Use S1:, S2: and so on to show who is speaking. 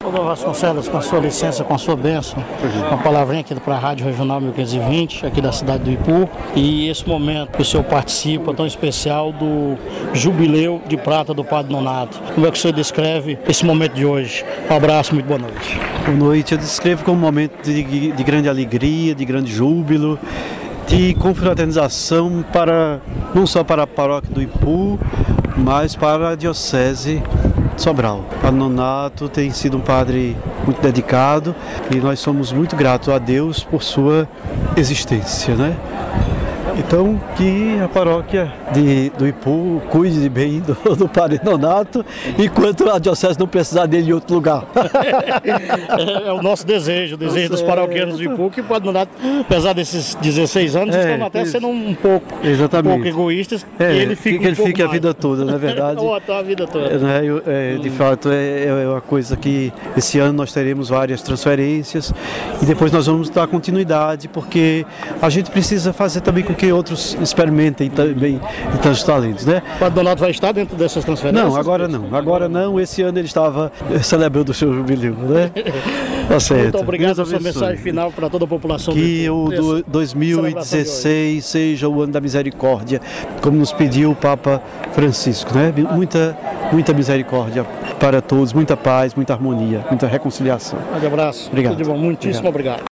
S1: Doutor Vasconcelos, com a sua licença, com a sua bênção, uma palavrinha aqui para a Rádio Regional 1520, aqui da cidade do Ipu, e esse momento que o senhor participa, tão especial, do Jubileu de Prata do Padre Nonato. Como é que o senhor descreve esse momento de hoje? Um abraço, muito boa noite.
S2: Boa noite, eu descrevo como um momento de grande alegria, de grande júbilo, de confraternização não só para a paróquia do Ipu, mas para a Diocese de Sobral. O Padre Nonato tem sido um padre muito dedicado e nós somos muito gratos a Deus por sua existência, né? Então, que a paróquia do Ipu cuide bem do Padre Nonato, enquanto a diocese não precisar dele em outro lugar.
S1: É o nosso desejo, o desejo dos paroquianos do Ipu, que o Padre Nonato, apesar desses 16 anos, estão até sendo um pouco egoístas, e ele fica
S2: que ele fique a vida toda, não é verdade?
S1: Ou até a vida toda.
S2: De fato, é uma coisa que esse ano nós teremos várias transferências e depois nós vamos dar continuidade, porque a gente precisa fazer também com que outros experimentem também de tantos talentos, né?
S1: O Padre Nonato vai estar dentro dessas transferências?
S2: Não, agora não. Agora não. Esse ano ele estava celebrando o seu jubileu, né? Tá certo.
S1: Muito obrigado pela sua mensagem final para toda a população.
S2: Que o 2016 seja o ano da misericórdia, como nos pediu o Papa Francisco, né? Muita misericórdia para todos, muita paz, muita harmonia, muita reconciliação.
S1: Um abraço.
S2: Obrigado.
S1: Tudo de bom. Muitíssimo obrigado.